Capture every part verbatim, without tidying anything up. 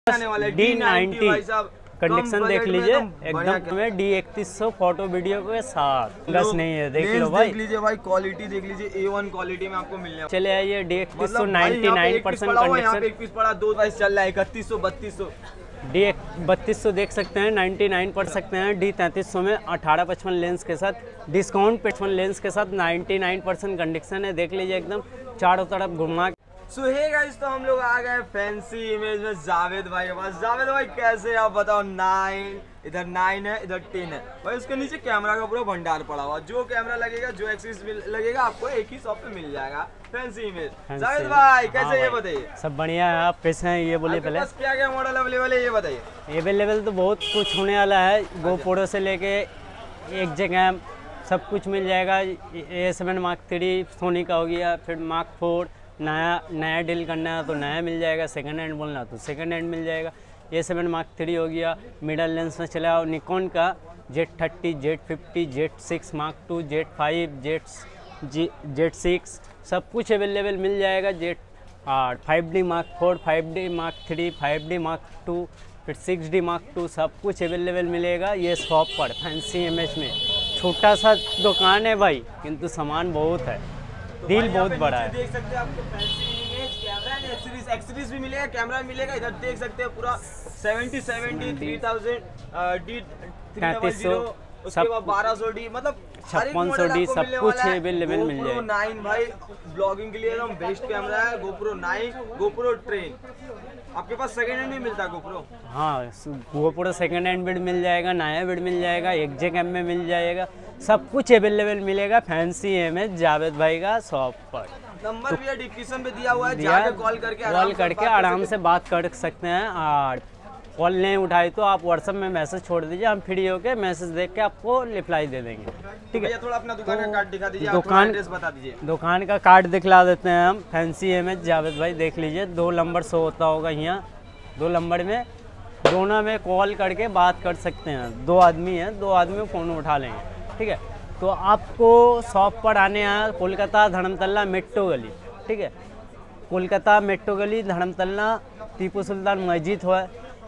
D ninety condition देख लीजिए एकदम में डी इकतीस सौ फोटो वीडियो के साथ बस नहीं है, देख लो भाई, देख लीजिए भाई, क्वालिटी देख लीजिए, ए वन क्वालिटी में आपको मिलने। चले आइए डी इकतीस सौ नाइन्टी नाइन परसेंट कंडीशन, एक पीस पड़ा, दो प्राइस चल रहा है इकतीस सौ बत्तीस सौ, डी बत्तीस सौ देख सकते हैं, नाइन्टी नाइन पर सकते हैं। डी तैंतीस सौ में अठारह पचपन लेंस के साथ डिस्काउंट, पचपन लेंस के साथ नाइन्टी नाइन परसेंट कंडीशन है, देख लीजिए एकदम चारों तरफ घुमा। सो हे गाइस, तो हम लोग आ गए फैंसी इमेज में जावेद भाई के पास। जावेद भाई कैसे आप बताओ, नाइन इधर नाइन है, इधर टेन है भाई, उसके नीचे कैमरा का पूरा भंडार पड़ा हुआ, जो कैमरा लगेगा, जो एक्सिस लगेगा, आपको एक ही शॉप पे मिल जाएगा। Fancy image. जावेद भाई कैसे, हाँ ये बताइए। सब बढ़िया है, आप कैसे हैं ये बोलिए पहले। क्या क्या मॉडल अवेलेबल है ये बताइए। अवेलेबल तो बहुत कुछ होने वाला है, गोप्रो से लेके एक जगह सब कुछ मिल जाएगा। A seven mark three Sony का हो गया, फिर मार्क फोर, नया नया डील करना है तो नया मिल जाएगा, सेकंड हैंड बोलना तो सेकंड हैंड मिल जाएगा। ए सेवन मार्क थ्री हो गया, मिडल लेंस में चला, और निकॉन का Z thirty, Z fifty, Z six mark two, Z five, Z Z six सब कुछ अवेलेबल मिल जाएगा। जेड आठ, five D mark four, five D mark three, five D mark two, फिर सिक्स डी मार्क टू, सब कुछ available मिलेगा ये शॉप पर फैंसी इमेज में। छोटा सा दुकान है भाई, किंतु सामान बहुत है, तो डील बहुत बड़ा है। देख सकते हैं आपको fancy image, camera and accessories, accessories भी मिलेगा, कैमरा मिलेगा। इधर देख सकते हैं पूरा seventy seventy three thousand D तैंतीस सौ, उसके बाद बारह सौ डी, मतलब छप्पन सौ डी, सब कुछ अवेलेबल मिल जाएगा। नाइन भाई ब्लॉगिंग के लिए एकदम बेस्ट कैमरा है, गोप्रो नाइन, गोप्रो ट्रेन। आपके पास सेकंड हैंड भी मिलता है गोप्रो? हाँ, गोप्रो सेकंड हैंड बिड मिल जाएगा, नया बिड मिल जाएगा, एक जगह में मिल जाएगा, सब कुछ अवेलेबल मिलेगा फैंसी इमेज जावेद भाई का शॉप पर। नंबर भी डिस्क्रिप्शन पे दिया हुआ है, जाके कॉल करके कॉल करके आराम से बात कर सकते हैं। और कॉल नहीं उठाई तो आप व्हाट्सएप में मैसेज छोड़ दीजिए, हम फ्री होकर मैसेज देख के आपको रिप्लाई दे देंगे। ठीक है, थोड़ा अपना दुकान का कार्ड दिखा दीजिए, दुकान एड्रेस बता दीजिए। दुकान का कार्ड दिखला देते हैं हम, फैंसी इमेज जावेद भाई देख लीजिए, दो नंबर शो होता होगा यहाँ, दो नंबर में दोनों में कॉल करके बात कर सकते हैं। दो आदमी हैं, दो आदमी फ़ोन उठा लेंगे। ठीक है, तो आपको शॉप पर आने हैं कोलकाता धर्मतल्ला मेट्रो गली। ठीक है, कोलकाता मेट्रो गली धर्मतल्ला, टीपू सुल्तान मस्जिद है,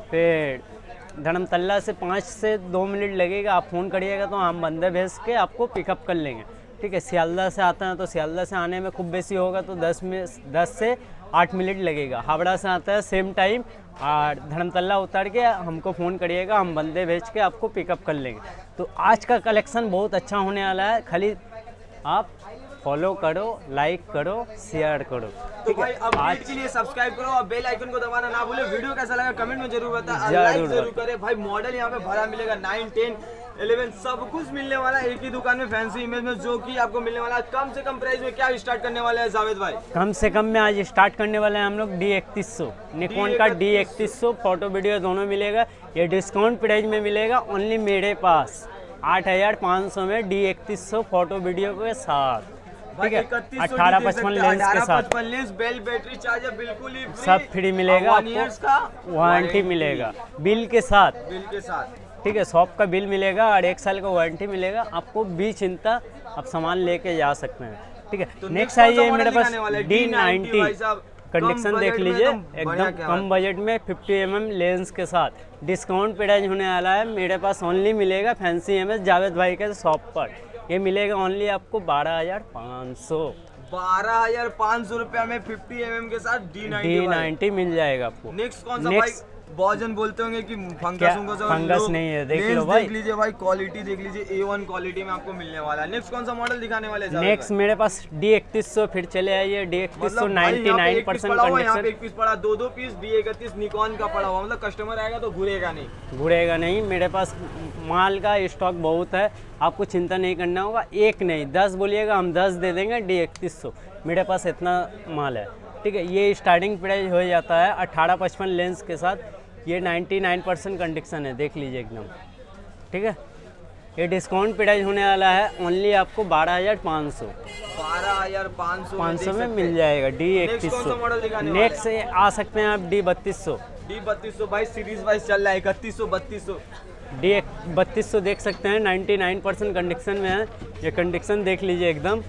फिर धर्मतल्ला से पाँच से दो मिनट लगेगा। आप फ़ोन करिएगा तो हम बंदे भेज के आपको पिकअप कर लेंगे। ठीक है, सियालदह से आते हैं तो सियालदह से आने में खूब बेसी होगा तो दस में दस से आठ मिनट लगेगा। हावड़ा से आता है सेम टाइम, और धर्मतल्ला उतर के हमको फ़ोन करिएगा, हम बंदे भेज के आपको पिकअप कर लेंगे। तो आज का कलेक्शन बहुत अच्छा होने वाला है, खाली आप फॉलो करो, लाइक करो, शेयर करो। तो भाई अपडेट के लिए सब्सक्राइब करो और बेल आइकन को दबाना ना भूले। वीडियो कैसा लगा कमेंट में जरूर बताएं, लाइक जरूर करें। भाई मॉडल यहाँ पे भरा मिलेगा, नाइन टेन इलेवन सब कुछ मिलने वाला है एक ही दुकान में फैंसी इमेज में, जो कि आपको मिलने वाला है कम से कम प्राइस में। क्या स्टार्ट करने वाले हैं जावेद भाई? कम से कम में आज स्टार्ट करने वाले हैं हम लोग डी इकतीस सौ, निकॉन का डी इकतीस सौ फोटो वीडियो दोनों मिलेगा। ये डिस्काउंट प्राइस में मिलेगा ओनली मेरे पास आठ हज़ार पाँच सौ में डी इकतीस सौ फोटो वीडियो के साथ। ठीक है, अठारह पचपन लेंस के साथ, लेंस, बेल, बैटरी चार्जर बिल्कुल ही सब फ्री मिलेगा आपको, वारंटी मिलेगा बिल के साथ, बिल के साथ। ठीक है, शॉप का बिल मिलेगा और एक साल का वारंटी मिलेगा आपको, भी चिंता आप सामान लेके जा सकते हैं। ठीक है, तो नेक्स्ट आइए मेरे पास डी नाइन्टी कंडीशन देख लीजिए, एकदम कम बजट में फिफ्टी एम एम लेंस के साथ डिस्काउंट प्राइस होने वाला है। मेरे पास ओनली मिलेगा फैंसी इमेज जावेद भाई के शॉप पर, ये मिलेगा ओनली आपको बारह हजार पाँच सौ बारह हजार पाँच सौ रुपया में फिफ्टी एम एम के साथ डी डी नाइन्टी मिल जाएगा आपको। नेक्स्ट कौन सा भाई? बहुजन बोलते होंगे कि फंगस फंगस नहीं है, देख लो भाई, देख लीजिए भाई, क्वालिटी देख लीजिए, ए वन क्वालिटी में आपको मिलने वाला है। नेक्स्ट कौन सा मॉडल दिखाने वाले हैं? नेक्स्ट मेरे पास डी इकतीस सौ, फिर चले आइए डी इकतीस सौ नाइन्टी नाइन परसेंट कंडीशन, एक पीस पड़ा, दो दो पीस डी इकतीस निकॉन का पड़ा हुआ, मतलब कस्टमर आएगा तो घूरेगा नहीं, घूरेगा नहीं। मेरे पास माल का स्टॉक बहुत है, आपको चिंता नहीं करना होगा। एक नहीं दस बोलिएगा, हम दस दे देंगे डी इकतीस सौ, मेरे पास इतना माल है। ठीक है, ये स्टार्टिंग प्राइस हो जाता है अठारह पचपन लेंस के साथ, ये निन्यानवे परसेंट कंडीशन है, देख लीजिए एकदम। ठीक है, ये डिस्काउंट प्राइस होने वाला है ओनली आपको बारह हज़ार पाँच सौ बारह हज़ार पाँच सौ पाँच सौ में मिल जाएगा डी इकतीस सौ। नेक्स्ट आ सकते हैं आप डी बत्तीस सौ, डी बत्तीस सौ भाई सीरीज वाइज चल रहा है, इकतीस सौ बत्तीस सौ डी बत्तीस सौ देख सकते हैं, निन्यानवे परसेंट कंडीशन में है। ये कंडीशन देख लीजिए एकदम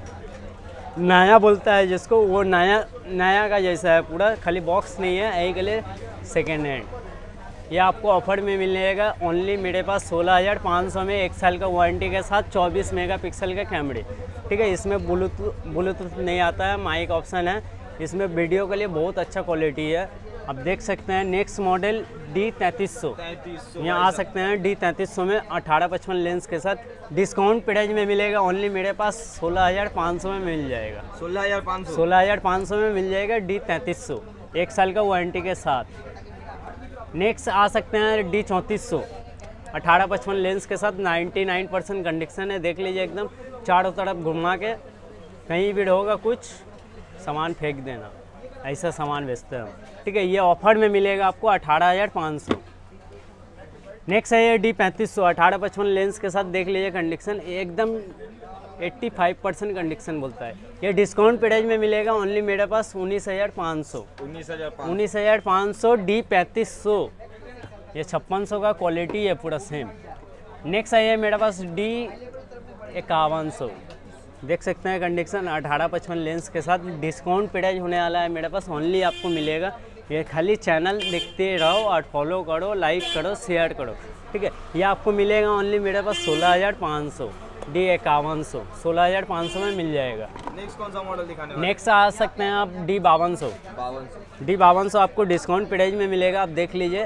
नया बोलता है जिसको, वो नया नया का जैसा है पूरा, खाली बॉक्स नहीं है, यही के लिए सेकेंड हैंड। ये आपको ऑफर में मिलेगा ओनली मेरे पास सोलह हज़ार पाँच सौ में, एक साल का वारंटी के साथ चौबीस मेगापिक्सल का कैमरे। ठीक है, इसमें ब्लूटूथ ब्लूटूथ नहीं आता है, माइक ऑप्शन है। इसमें वीडियो के लिए बहुत अच्छा क्वालिटी है। अब देख सकते हैं नेक्स्ट मॉडल डी तैंतीस सौ, यहाँ आ सकते हैं डी तैंतीस सौ में अठारह पचपन लेंस के साथ डिस्काउंट प्राइस में मिलेगा ओनली मेरे पास सोलह हज़ार पाँच सौ में मिल जाएगा। सोलह हज़ार पाँच सौ सोलह हज़ार पाँच सौ में मिल जाएगा डी तैंतीस सौ, एक साल का वारंटी के साथ। नेक्स्ट आ सकते हैं डी चौंतीस सौ, अठारह पचपन लेंस के साथ निन्यानवे परसेंट कंडीशन है। देख लीजिए एकदम चारों तरफ घुमा के, कहीं भी होगा कुछ सामान फेंक देना, ऐसा सामान बेचते हैं हम। ठीक है, ये ऑफर में मिलेगा आपको अठारह हज़ार पाँच सौ। नेक्स्ट है ये डी पैंतीस सौ, अठारह पचपन लेंस के साथ। देख लीजिए कंडीशन एकदम पचासी परसेंट कंडीशन बोलता है। ये डिस्काउंट प्राइस में मिलेगा ओनली मेरे पास उन्नीस हज़ार पाँच सौ। उन्नीस हज़ार उन्नीस हज़ार पाँच सौ डी पैंतीस सौ। ये छप्पन सौ का क्वालिटी है पूरा सेम। नेक्स्ट है मेरे पास डी इक्यावन सौ। देख सकते हैं कंडीशन अठारह पचपन लेंस के साथ डिस्काउंट प्राइस होने वाला है मेरे पास। ओनली आपको मिलेगा, ये खाली चैनल देखते रहो और फॉलो करो, लाइक करो, शेयर करो। ठीक है, ये आपको मिलेगा ओनली मेरे पास सोलह हज़ार पाँच सौ डी इक्यावन सौ, सोलह हज़ार पाँच सौ में मिल जाएगा। नेक्स्ट कौन सा मॉडल दिखाने वाले? नेक्स्ट आ सकते हैं आप डी बावन सौ। बावन सौ डी बावन सौ आपको डिस्काउंट प्राइस में मिलेगा। आप देख लीजिए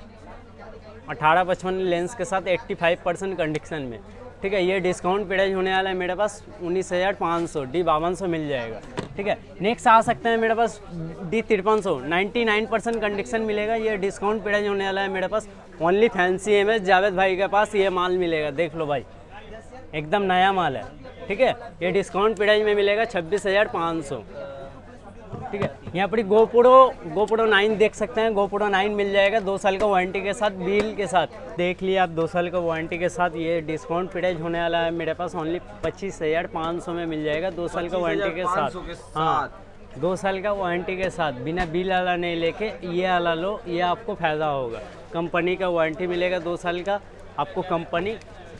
अठारह पचपन लेंस के साथ पचासी परसेंट कंडीशन में। ठीक है, ये डिस्काउंट प्राइस होने वाला है मेरे पास उन्नीस हज़ार पाँच सौ, डी बावन सौ मिल जाएगा। ठीक है, नेक्स्ट आ सकते हैं मेरे पास डी तिरपन सौ, निन्यानवे परसेंट कंडीशन मिलेगा। ये डिस्काउंट प्राइस होने वाला है मेरे पास only fancy M S Javed भाई के पास ये माल मिलेगा। देख लो भाई, एकदम नया माल है। ठीक है, ये डिस्काउंट प्राइस में मिलेगा छब्बीस हज़ार पाँच सौ। ठीक है, यहाँ पर गोप्रो गोप्रो नाइन देख सकते हैं, गोप्रो नाइन मिल जाएगा दो साल का वारंटी के साथ, बिल के साथ। देख लिया आप, दो साल का वारंटी के साथ ये डिस्काउंट प्राइस होने वाला है मेरे पास ओनली पच्चीस हज़ार पाँच सौ में मिल जाएगा दो साल का वारंटी के साथ। हाँ, दो साल का वारंटी के साथ, बिना बिल वाला नहीं लेके ये वाला लो, ये आपको फ़ायदा होगा। कंपनी का वारंटी मिलेगा दो साल का, आपको कंपनी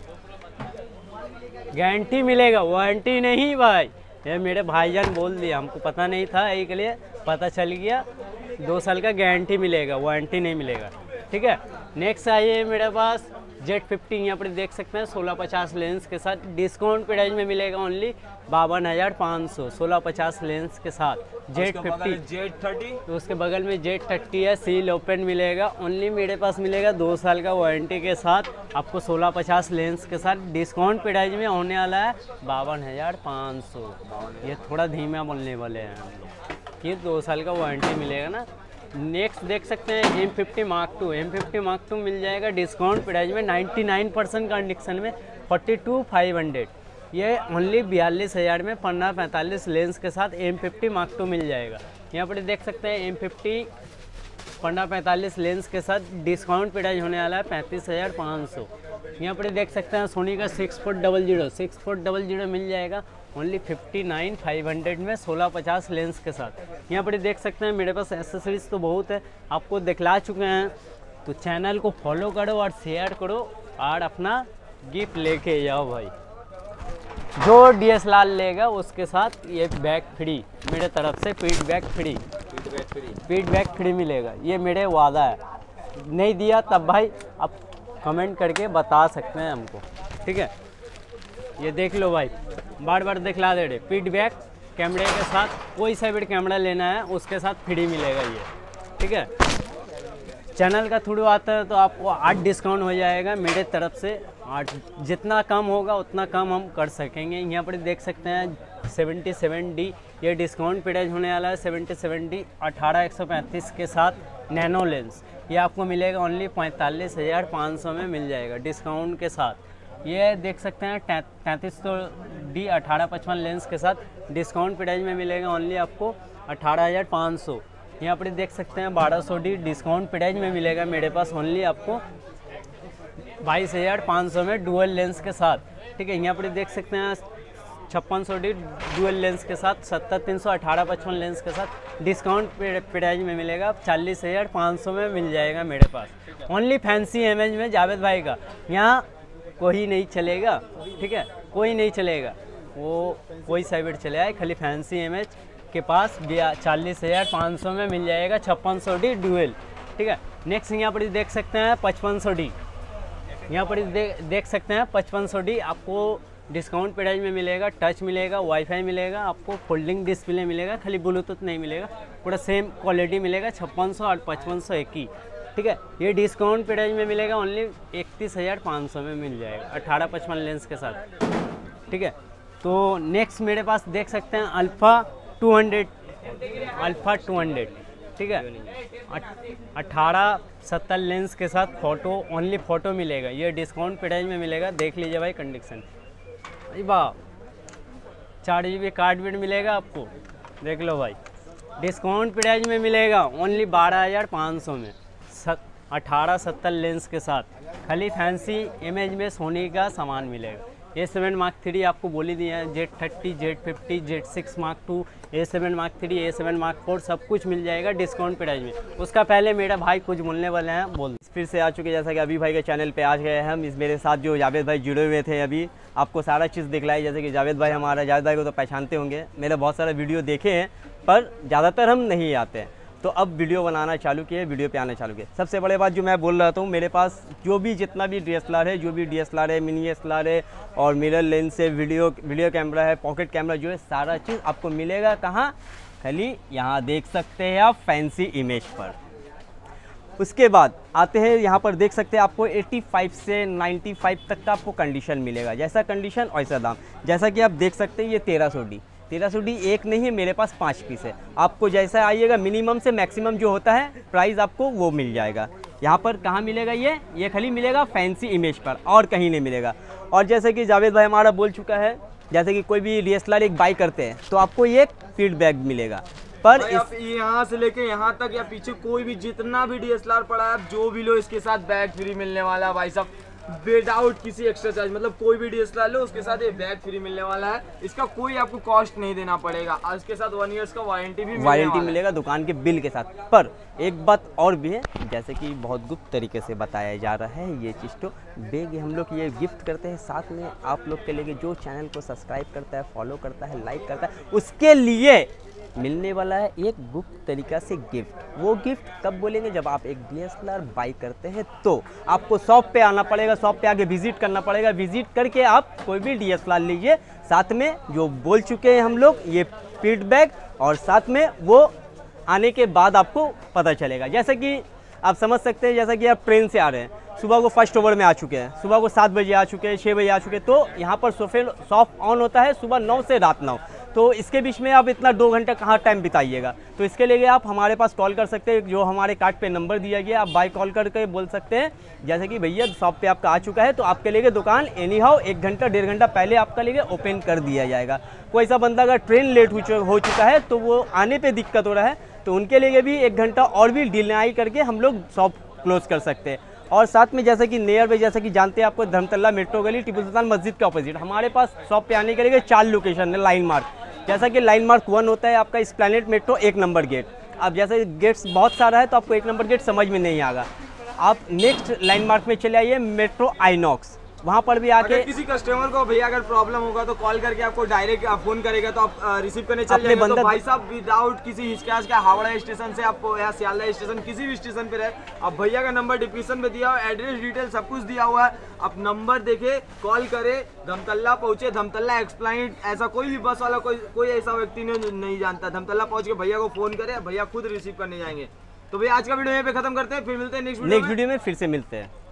गारंटी मिलेगा, वारंटी नहीं भाई। ये मेरे भाईजान बोल दिया, हमको पता नहीं था, यही के लिए पता चल गया। दो साल का गारंटी मिलेगा, वारंटी नहीं मिलेगा। ठीक है, नेक्स्ट आइए मेरे पास जेड फिफ्टी, यहाँ पर देख सकते हैं सोलह पचास लेंस के साथ डिस्काउंट प्राइस में मिलेगा ओनली बावन हज़ार पाँच सौ, सोलह पचास लेंस के साथ जेड फिफ्टी। जेड थर्टी, तो उसके बगल में जेड थर्टी है, सील ओपन मिलेगा ओनली मेरे पास मिलेगा दो साल का वारंटी के साथ, आपको सोलह पचास लेंस के साथ डिस्काउंट प्राइस में होने वाला है बावन हज़ार पाँच सौ। ये थोड़ा धीमा बोलने वाले हैं हम लोग, ये दो साल का वारंटी मिलेगा ना। नेक्स्ट देख सकते हैं M fifty mark two, M fifty mark two मिल जाएगा डिस्काउंट प्राइस में निन्यानवे परसेंट कंडीशन में फोर्टी टू फाइव हंड्रेड। ये ओनली बयालीस हज़ार में पंद्रह पैंतालीस लेंस के साथ एम फिफ्टी मार्क टू मिल जाएगा। यहाँ पर देख सकते हैं एम फिफ्टी पंद्रह पैंतालीस लेंस के साथ डिस्काउंट प्राइस होने वाला है पैंतीस हज़ार पाँच सौ। यहाँ पर देख सकते हैं सोनी का six four double zero six four double zero मिल जाएगा only fifty nine five hundred में, सोलह पचास लेंस के साथ। यहाँ पर देख सकते हैं मेरे पास एसेसरीज तो बहुत है, आपको दिखला चुके हैं। तो चैनल को फॉलो करो और शेयर करो और अपना गिफ्ट लेके जाओ भाई। जो डी एस एल आर लेगा उसके साथ ये बैग फ्री मेरे तरफ से, feed bag free, feed bag free मिलेगा। ये मेरे वादा है, नहीं दिया तब भाई आप कमेंट करके बता सकते हैं हमको। ठीक है, ये देख लो भाई, बार बार दिखला दे रहे। फीडबैक कैमरे के साथ, कोई सा भी कैमरा लेना है उसके साथ फ्री मिलेगा ये। ठीक है, चैनल का थ्रू आता है तो आपको आठ डिस्काउंट हो जाएगा मेरे तरफ से। आठ जितना कम होगा उतना कम हम कर सकेंगे। यहाँ पर देख सकते हैं सेवेंटी सेवन डी, ये डिस्काउंट प्राइस होने वाला है सेवेंटी सेवन डी अठारह एक सौ पैंतीस के साथ नैनो लेंस। ये आपको मिलेगा ओनली पैंतालीस हज़ार पाँच सौ में मिल जाएगा डिस्काउंट के साथ। ये देख सकते हैं तैंतीस सौ डी अठारह पचपन लेंस के साथ डिस्काउंट प्राइस में मिलेगा ओनली आपको अठारह हज़ार पाँच सौ। यहाँ पर देख सकते हैं बारह सौ डी डिस्काउंट प्राइस में मिलेगा मेरे पास ओनली आपको बाईस हज़ार पाँच सौ में डुअल लेंस के साथ। ठीक है, यहाँ पर देख सकते हैं छप्पन सौ डी डुअल लेंस के साथ, सत्तर तीन सौ अठारह पचपन लेंस के साथ डिस्काउंट प्राइस में मिलेगा चालीस हज़ार पाँच सौ में मिल जाएगा मेरे पास ओनली फैंसी इमेज में जावेद भाई का। यहाँ कोई नहीं चलेगा, ठीक है, कोई नहीं चलेगा, वो कोई साइबर चले आए, खाली फैंसी इमेज के पास चालीस हज़ार पाँच सौ में मिल जाएगा छप्पन सौ डी डुअल। ठीक है, नेक्स्ट यहाँ पर देख सकते हैं पचपन सौ डी, यहाँ पर दे, देख सकते हैं पचपन सौ डी आपको डिस्काउंट प्राइस में मिलेगा। टच मिलेगा, वाईफाई मिलेगा, आपको फोल्डिंग डिस्प्ले मिलेगा, खाली ब्लूटूथ नहीं मिलेगा, पूरा सेम क्वालिटी मिलेगा। छप्पन सौ और पचपन सौ एक ही, ठीक है। ये डिस्काउंट प्राइस में मिलेगा, ओनली इकतीस हज़ार पाँच सौ में मिल जाएगा अठारह पचपन लेंस के साथ, ठीक है। तो नेक्स्ट मेरे पास देख सकते हैं alpha two hundred, alpha two hundred, ठीक है। अठारह सत्तर लेंस के साथ फ़ोटो, ओनली फ़ोटो मिलेगा। ये डिस्काउंट प्राइस में मिलेगा, देख लीजिए भाई कंडीशन। अरे वाह, चार जी बी कार्ड भी मिलेगा आपको, देख लो भाई। डिस्काउंट प्राइस में मिलेगा ओनली बारह हज़ार पाँच सौ में, अठारह सत्तर लेंस के साथ। खाली फैंसी इमेज में सोनी का सामान मिलेगा। ए सेवन मार्क थ्री आपको बोली दिया है, Z thirty, Z fifty, Z six mark two, A seven mark three, A seven mark four, सब कुछ मिल जाएगा डिस्काउंट प्राइस में। उसका पहले मेरा भाई कुछ बोलने वाले हैं, बोल। फिर से आ चुके, जैसा कि अभी भाई के चैनल पे आ गए हैं हम। इस मेरे साथ जो जावेद भाई जुड़े हुए थे, अभी आपको सारा चीज़ दिखलाई। जैसे कि जावेद भाई हमारा, जावेद भाई को तो पहचानते होंगे, मेरे बहुत सारे वीडियो देखे हैं, पर ज़्यादातर हम नहीं आते हैं। तो अब वीडियो बनाना चालू किए, वीडियो पे आना चालू किए। सबसे बड़े बात जो मैं बोल रहा था, मेरे पास जो भी जितना भी डी एस एल आर है, जो भी डी एस एल आर है, मिनी एस एल आर है और मिरर लेंस है, वीडियो वीडियो कैमरा है, पॉकेट कैमरा, जो है सारा चीज़ आपको मिलेगा। कहाँ? खाली यहाँ देख सकते हैं आप फैंसी इमेज पर। उसके बाद आते हैं यहाँ पर, देख सकते हैं आपको पचासी से पचानवे तक का आपको कंडीशन मिलेगा। जैसा कंडीशन वैसा दाम। जैसा कि आप देख सकते हैं ये तेरह सौ डी, तेरह सौ डी एक नहीं है, मेरे पास पाँच पीस है। आपको जैसा आइएगा मिनिमम से मैक्सिमम जो होता है प्राइस आपको वो मिल जाएगा। यहाँ पर कहाँ मिलेगा ये ये खाली मिलेगा फैंसी इमेज पर, और कहीं नहीं मिलेगा। और जैसे कि जावेद भाई हमारा बोल चुका है, जैसे कि कोई भी डी एस एल आर एक बाई करते हैं तो आपको ये फीडबैक मिलेगा। पर इस... आप यहाँ से लेके यहाँ तक या पीछे कोई भी जितना भी डी एस एल आर पड़ा है, आप जो भी लो, इसके साथ बैग फ्री मिलने वाला है भाई साहब, विदाउट किसी एक्स्ट्रा चार्ज। मतलब कोई भी डी एस एल आर लो, उसके साथ ये बैग फ्री मिलने वाला है। इसका कोई आपको कॉस्ट नहीं देना पड़ेगा। और इसके साथ वन ईयर्स का वारंटी भी वारंटी मिलेगा दुकान के बिल के साथ। पर एक बात और भी है, जैसे कि बहुत गुप्त तरीके से बताया जा रहा है, ये चीज़ तो बैग हम लोग ये गिफ्ट करते हैं साथ में आप लोग के लिए, जो चैनल को सब्सक्राइब करता है, फॉलो करता है, लाइक करता है, उसके लिए मिलने वाला है एक गुप्त तरीका से गिफ्ट। वो गिफ्ट कब बोलेंगे? जब आप एक D S L R buy करते हैं तो आपको शॉप पे आना पड़ेगा, शॉप पे आके विजिट करना पड़ेगा। विजिट करके आप कोई भी डी एस एल आर लीजिए, साथ में जो बोल चुके हैं हम लोग ये फीडबैक, और साथ में वो आने के बाद आपको पता चलेगा। जैसे कि आप समझ सकते हैं, जैसा कि आप ट्रेन से आ रहे हैं, सुबह को फर्स्ट ओवर में आ चुके हैं, सुबह को सात बजे आ चुके हैं, छः बजे आ चुके हैं, तो यहाँ पर सोफे शॉप ऑन होता है सुबह नौ से रात नौ। तो इसके बीच में आप इतना दो घंटा कहाँ टाइम बिताइएगा? तो इसके लिए आप हमारे पास कॉल कर सकते हैं, जो हमारे कार्ड पे नंबर दिया गया, आप बाय कॉल करके बोल सकते हैं, जैसे कि भैया शॉप पे आपका आ चुका है, तो आपके लिए दुकान एनी हाउ एक घंटा डेढ़ घंटा पहले आपका लिए ओपन कर दिया जाएगा। कोई सा बंदा अगर ट्रेन लेट हो चुका है तो वो आने पर दिक्कत हो रहा है, तो उनके लिए भी एक घंटा और भी डिले करके हम लोग शॉप क्लोज कर सकते हैं। और साथ में जैसे कि नियर बाई, जैसे कि जानते हैं आपको, धर्मतल्ला मेट्रो गली टिपू सुल्तान मस्जिद के ऑपोजिट हमारे पास शॉप पे आने के लिए चार लोकेशन है। लाइन मार्क, जैसा कि लाइन मार्क वन होता है आपका एस्प्लैनेड मेट्रो एक नंबर गेट। अब जैसे गेट्स बहुत सारा है तो आपको एक नंबर गेट समझ में नहीं आएगा, आप नेक्स्ट लाइन मार्क में चले आइए, मेट्रो आइनॉक्स, वहाँ पर भी आके किसी कस्टमर को भैया अगर प्रॉब्लम होगा तो कॉल करके आपको डायरेक्ट फोन करेगा, तो आप रिसीव करने चल जाएंगे। तो भाई साहब विदाउट किसी हिचकाच के हावड़ा स्टेशन से आपको या सियालदह स्टेशन, किसी भी स्टेशन पे रहे, आप भैया का नंबर डिस्क्रिप्शन में दिया हुआ, एड्रेस डिटेल सब कुछ दिया हुआ है, आप नंबर देखे, कॉल करे, धमतल्ला पहुंचे, धमतल्ला एक्सप्लेनेड, ऐसा कोई भी बस वाला कोई कोई ऐसा व्यक्ति ने नहीं जानता, धमतल्ला पहुंच के भैया को फोन करे, भैया खुद रिसीव करने जाएंगे। तो भैया आज का वीडियो यहीं पे खत्म करते हैं, फिर मिलते हैं नेक्स्ट वीडियो नेक्स्ट वीडियो में फिर से मिलते हैं।